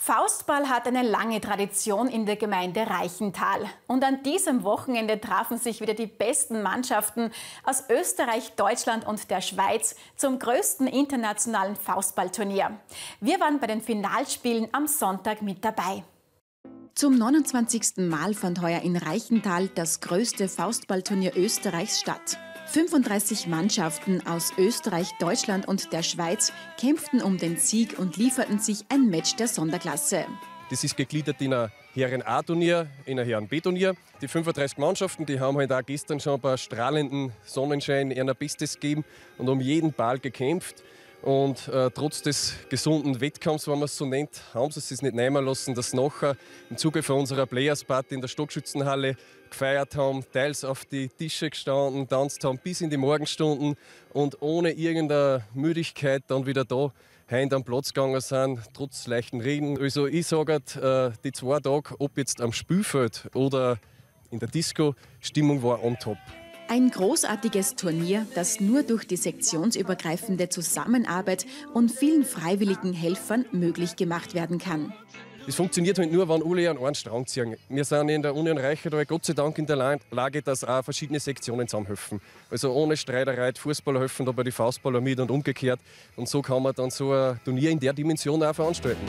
Faustball hat eine lange Tradition in der Gemeinde Reichental. Und an diesem Wochenende trafen sich wieder die besten Mannschaften aus Österreich, Deutschland und der Schweiz zum größten internationalen Faustballturnier. Wir waren bei den Finalspielen am Sonntag mit dabei. Zum 29. Mal fand heuer in Reichental das größte Faustballturnier Österreichs statt. 35 Mannschaften aus Österreich, Deutschland und der Schweiz kämpften um den Sieg und lieferten sich ein Match der Sonderklasse. Das ist gegliedert in ein Herren-A-Turnier, in ein Herren-B-Turnier. Die 35 Mannschaften, die haben halt auch gestern schon bei strahlendem Sonnenschein ihr Bestes gegeben und um jeden Ball gekämpft. Und trotz des gesunden Wettkampfs, wenn man es so nennt, haben sie es nicht nehmen lassen, dass sie nachher im Zuge von unserer Players-Party in der Stockschützenhalle gefeiert haben, teils auf die Tische gestanden, tanzt haben bis in die Morgenstunden und ohne irgendeine Müdigkeit dann wieder da heim am Platz gegangen sind, trotz leichten Regen. Also ich sage, die 2 Tage, ob jetzt am Spielfeld oder in der Disco, Stimmung war on top. Ein großartiges Turnier, das nur durch die sektionsübergreifende Zusammenarbeit und vielen freiwilligen Helfern möglich gemacht werden kann. Es funktioniert halt nur, wenn alle an einen Strang ziehen. Wir sind in der Union Reichental Gott sei Dank in der Lage, dass auch verschiedene Sektionen zusammenhelfen. Also ohne Streiterei, die Fußballer helfen da bei den Faustballer mit und umgekehrt. Und so kann man dann so ein Turnier in der Dimension auch veranstalten.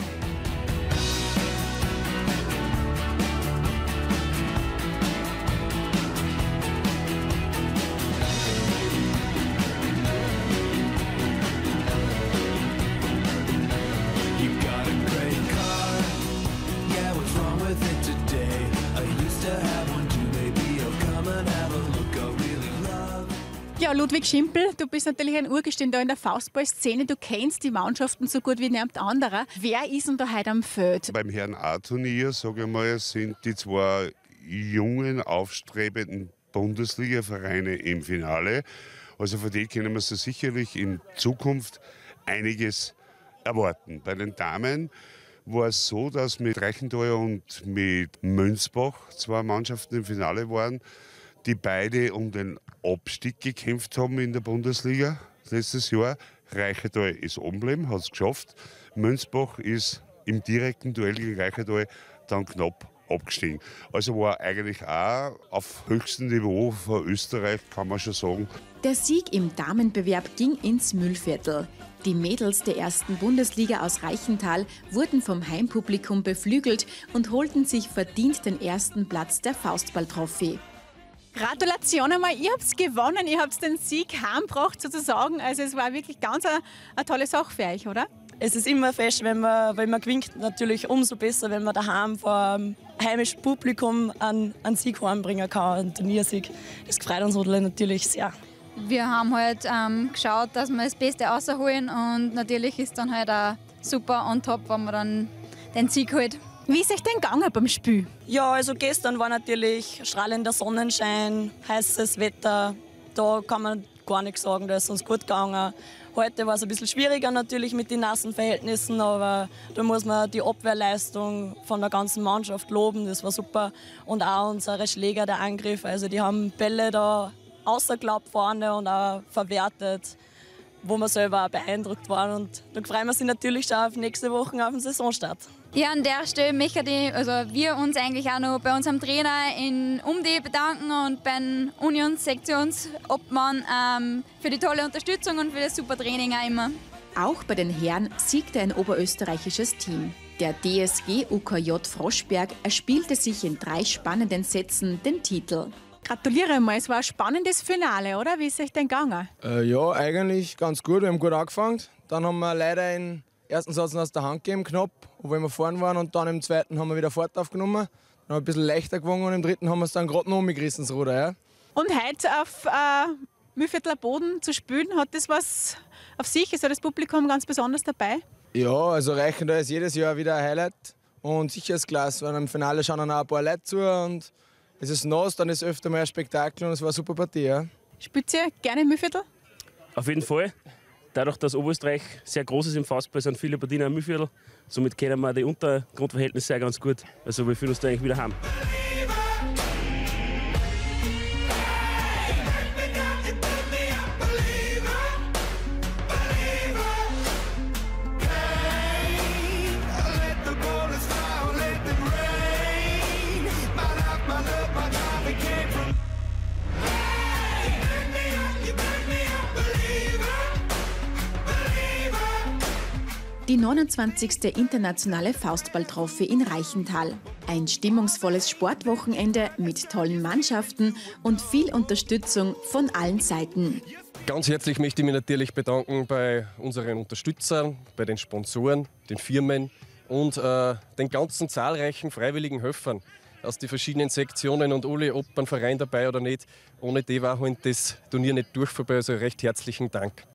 Ja, Ludwig Schimpel, du bist natürlich ein Urgestein da in der Faustball-Szene. Du kennst die Mannschaften so gut wie niemand anderer. Wer ist denn da heute am Feld? Beim Herren-A-Turnier, sage ich mal, sind die 2 jungen, aufstrebenden Bundesliga-Vereine im Finale. Also von denen können wir so sicherlich in Zukunft einiges erwarten. Bei den Damen war es so, dass mit Reichental und mit Mönchsbach 2 Mannschaften im Finale waren, die beide um den Abstieg gekämpft haben in der Bundesliga letztes Jahr. Reichental ist oben geblieben, hat es geschafft. Mönchsbach ist im direkten Duell gegen Reichental dann knapp abgestiegen. Also war eigentlich auch auf höchstem Niveau von Österreich, kann man schon sagen. Der Sieg im Damenbewerb ging ins Mühlviertel. Die Mädels der 1. Bundesliga aus Reichental wurden vom Heimpublikum beflügelt und holten sich verdient den 1. Platz der Faustball-Trophäe. Gratulation einmal, ihr habt gewonnen, ihr habt den Sieg heimgebracht sozusagen. Also es war wirklich ganz eine tolle Sache für euch, oder? Es ist immer fest, wenn man gewinnt, natürlich umso besser, wenn man daheim vor dem heimischen Publikum einen Sieg heimbringen kann, einen Turniersieg. Das freut uns natürlich sehr. Wir haben halt geschaut, dass wir das Beste rausholen und natürlich ist dann halt auch super on top, wenn man dann den Sieg holt. Wie ist euch denn gegangen beim Spiel? Ja, also gestern war natürlich strahlender Sonnenschein, heißes Wetter. Da kann man gar nichts sagen, da ist uns gut gegangen. Heute war es ein bisschen schwieriger natürlich mit den nassen Verhältnissen, aber da muss man die Abwehrleistung von der ganzen Mannschaft loben, das war super. Und auch unsere Schläger, der Angriff, also die haben Bälle da rausgeklappt vorne und auch verwertet, wo wir selber auch beeindruckt waren. Und da freuen wir uns natürlich schon auf nächste Woche auf den Saisonstart. Ja, an der Stelle möchte wir uns eigentlich auch noch bei unserem Trainer in Umdi bedanken und beim Unions-Sektionsobmann für die tolle Unterstützung und für das super Training auch immer. Auch bei den Herren siegte ein oberösterreichisches Team. Der DSG UKJ Froschberg erspielte sich in 3 spannenden Sätzen den Titel. Gratuliere mal, es war ein spannendes Finale, oder? Wie ist es euch denn gegangen? Ja, eigentlich ganz gut. Wir haben gut angefangen. Dann haben wir leider den ersten Satz aus der Hand gegeben, knapp, obwohl wir vorne waren. Und dann im zweiten haben wir wieder Fahrt aufgenommen. Dann haben wir ein bisschen leichter gewonnen und im dritten haben wir es dann gerade noch umgerissen, das Ruder. Ja. Und heute auf Mühlviertler Boden zu spielen, hat das was auf sich? Ist das Publikum ganz besonders dabei? Ja, also Reichental ist jedes Jahr wieder ein Highlight. Und sicher ist klasse, weil im Finale schauen dann auch ein paar Leute zu. Und es ist nass, dann ist öfter mal ein Spektakel und es war eine super Partie. Ja. Spielt ihr gerne im Mühlviertel? Auf jeden Fall. Dadurch, dass Oberösterreich sehr groß ist im Faustball, sind viele Partien im Mühlviertel. Somit kennen wir die Untergrundverhältnisse sehr ganz gut. Also wir fühlen uns da eigentlich wieder heim. die 29. internationale Faustball-Trophy in Reichenthal. Ein stimmungsvolles Sportwochenende mit tollen Mannschaften und viel Unterstützung von allen Seiten. Ganz herzlich möchte ich mich natürlich bedanken bei unseren Unterstützern, bei den Sponsoren, den Firmen und den ganzen zahlreichen freiwilligen Helfern aus den verschiedenen Sektionen und alle, ob ein Verein dabei oder nicht. Ohne die war halt das Turnier nicht durch vorbei. Also recht herzlichen Dank.